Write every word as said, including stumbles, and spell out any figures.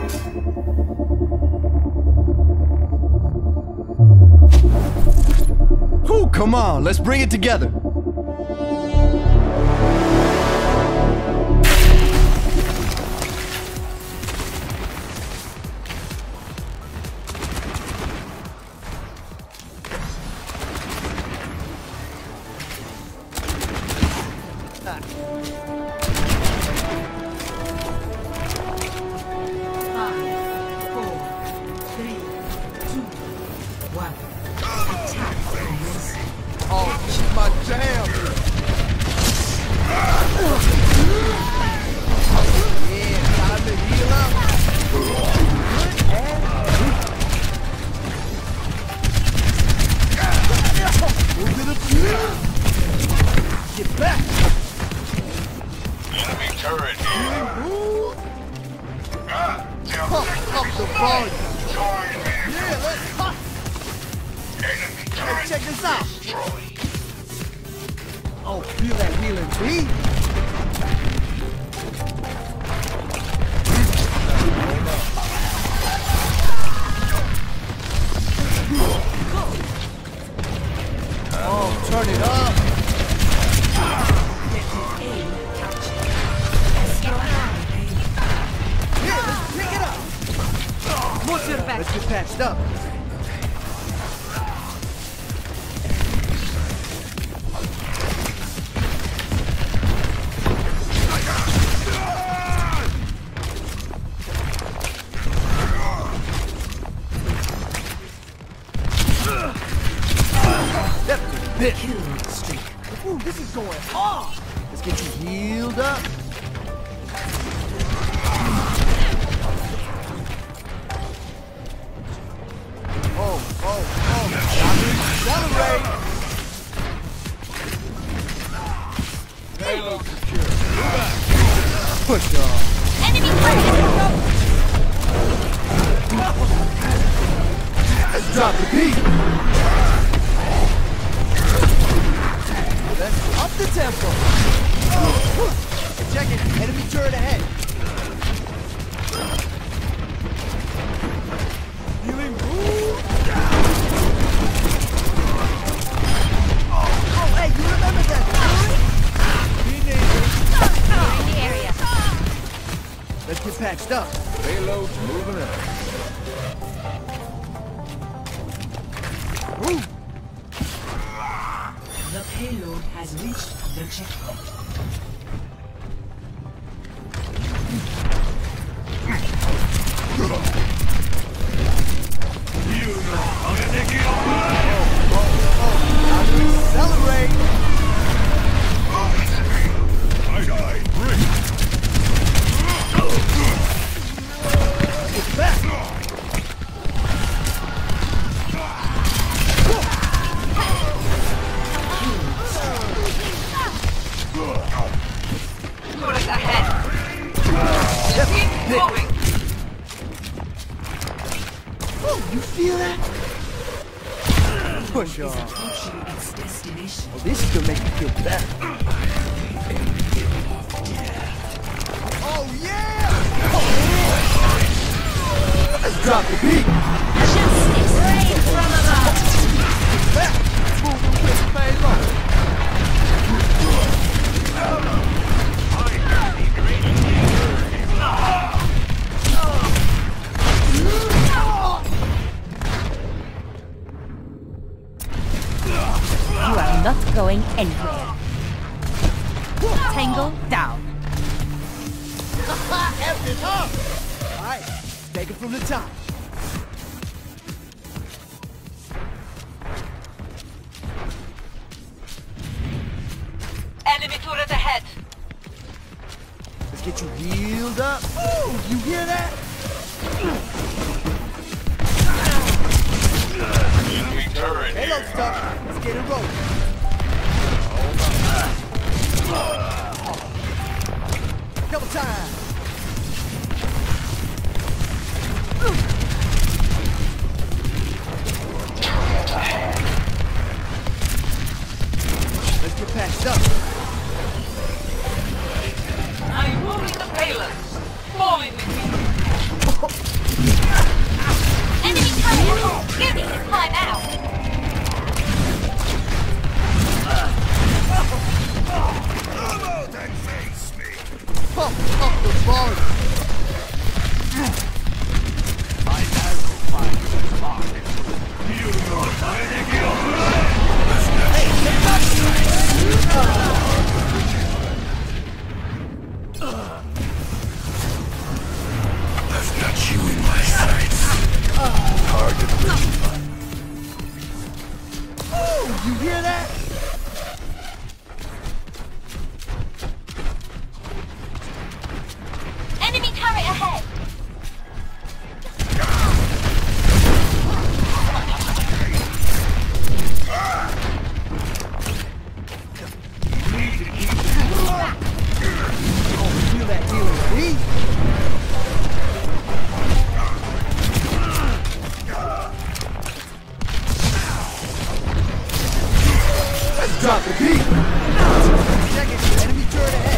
Ooh, come on, let's bring it together. Patched up. Payload's moving up. Ooh. The payload has reached the checkpoint. You know how to take it on. Oh, oh, oh. How do we celebrate? I die. Break. Back. Turret ahead. Keep moving. Oh, you feel that? Push on. Its destination. Oh, this is gonna make me feel better. Oh yeah! Let's drop the beat. Justice reigns from above. Back. Moving with payload. You are not going anywhere. Tangle down. F it up! Alright, take it from the top. Enemy turret ahead. Let's get you healed up. Oh, you hear that? Enemy turret Halo here. stuff. Let's get it rolling. Double time. Let's get patched up. I'm moving the payload. Fall in with me. Enemy turret! You need to climb out! Pump up the volume. I've got you in my sights. Target ready. Oh, you hear that? Enemy turret ahead! Oh, feel that healing beat? Let's drop the beat. Check it, enemy turret ahead.